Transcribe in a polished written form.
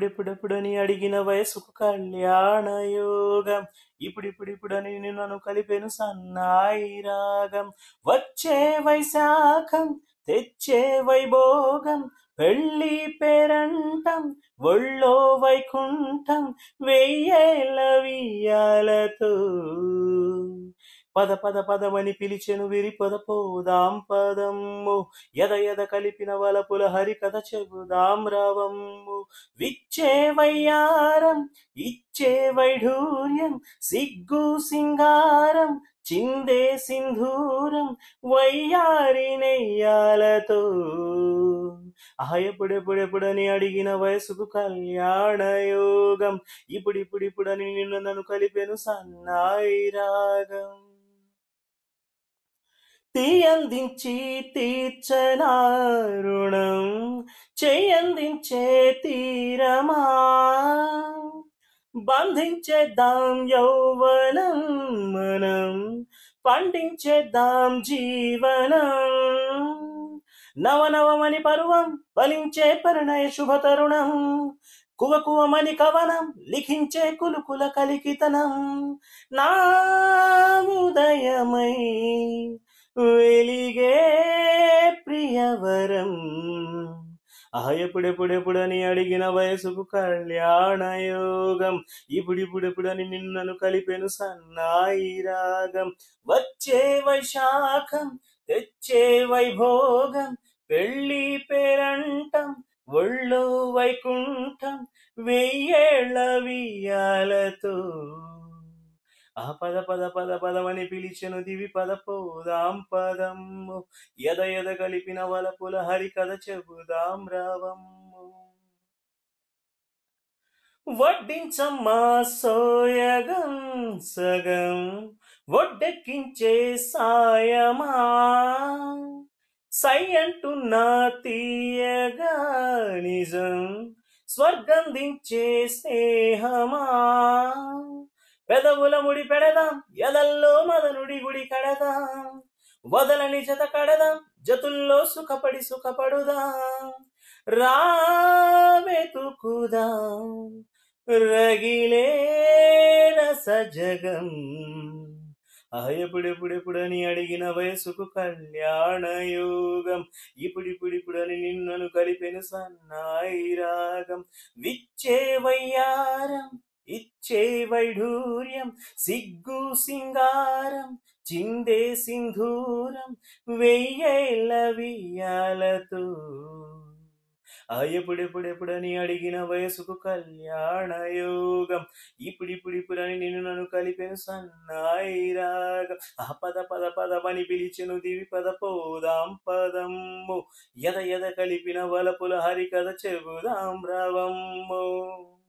ఎప్పుడెప్పుడెప్పుడని అడిగిన వయసుకు కళ్యాణ యోగం. ఇప్పుడిప్పుడిప్పుడని నన్ను కలిపెను సన్నాయి రాగం. వచ్చే వైశాఖం తెచ్చే వైభోగం, పెళ్ళి పేరంటం ఒళ్ళో వైకుంఠం, వెయ్యేళ్ళ వియ్యాలతో. పద పద పదమని పిలిచెను విరి పద పోదాం పదమ్ము, ఎద ఎద కలిపిన వలపుల హరికథ చెబుదాం రవమ్ము. విచ్చే వయ్యారం ఇచ్చే వైఢూర్యం, సిగ్గు సింగారం చిందే సింధూరం, వయ్యారి నెయ్యాలతో. ఎప్పుడెప్పుడెప్పుడని అడిగిన వయసుకు కళ్యాణ యోగం. ఇప్పుడిప్పుడిప్పుడని నన్ను కలిపెను సన్నాయి రాగం. తీయందించి తీర్చనా రుణం, చెయ్యందించే తీరమా, బంధించేద్దాం యౌవనం మనం, పండించేద్దాం జీవనం. నవనవమని పరువం ఫలించే పరిణయ శుభతరుణం, కువకువమని కవనం లిఖించే కులుకుల కలికితనం. నా ఉదయమై వెలిగే ప్రియవరం. ఎప్పుడెప్పుడెప్పుడని అడిగిన వయసుకు కళ్యాణ యోగం. ఇప్పుడిప్పుడెప్పుడని నిన్నను కలిపెను సన్నాయి రాగం. వచ్చే వైశాఖం తెచ్చే వైభోగం, పెళ్ళి పేరంటం ఒళ్ళో వైకుంఠం, వెయ్యేళ్ళ వియ్యాలతో. పద పద పద పదమని పిలిచెను దివి పద పోదాం పదమ్ము, ఎద ఎద కలిపిన వలపుల హరికథ చెబుదాం రవమ్ము. వడ్డించమ్మా సోయగం సగం, ఒడ్డెక్కించే సాయమా, సై అంటున్నా తీయగా నిజం, స్వర్గం దించే స్నేహమా. పెదవుల ముడి పెడదాం ఎదల్లో మదనుడి గుడి కడదాం, వదలని జత కడదాం జతుల్లో సుఖపడి సుఖపడుదాం. రావెతుకుదాం రగిలే రసజగం. ఎప్పుడెప్పుడెప్పుడని అడిగిన వయసుకు కళ్యాణ యోగం. ఇప్పుడిప్పుడిప్పుడని నిన్నను కలిపెను సన్నాయి రాగం. విచ్చే వయ్యారం ఇచ్చే వైఢూర్యం, సిగ్గు సింగారం చిందే సింధూరం, వెయ్యేళ్ళ వియ్యాలతో. ఎప్పుడెప్పుడెప్పుడని అడిగిన వయసుకు కళ్యాణ యోగం. ఇప్పుడిప్పుడిప్పుడని నన్ను కలిపెను సన్నాయి రాగం. పద పద పదమని పిలిచెను దివి పద పోదాం పదమ్ము, ఎద ఎద కలిపిన వలపుల హరికథ చెబుదాం రవమ్ము.